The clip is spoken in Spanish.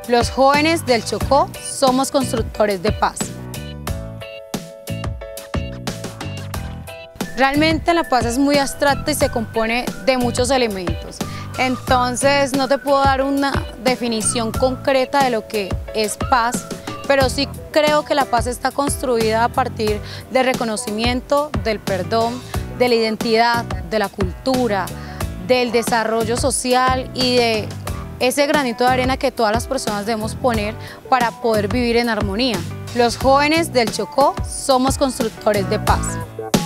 Los jóvenes del Chocó somos constructores de paz. Realmente la paz es muy abstracta y se compone de muchos elementos. Entonces no te puedo dar una definición concreta de lo que es paz, pero sí creo que la paz está construida a partir del reconocimiento, del perdón, de la identidad, de la cultura, del desarrollo social y de ese granito de arena que todas las personas debemos poner para poder vivir en armonía. Los jóvenes del Chocó somos constructores de paz.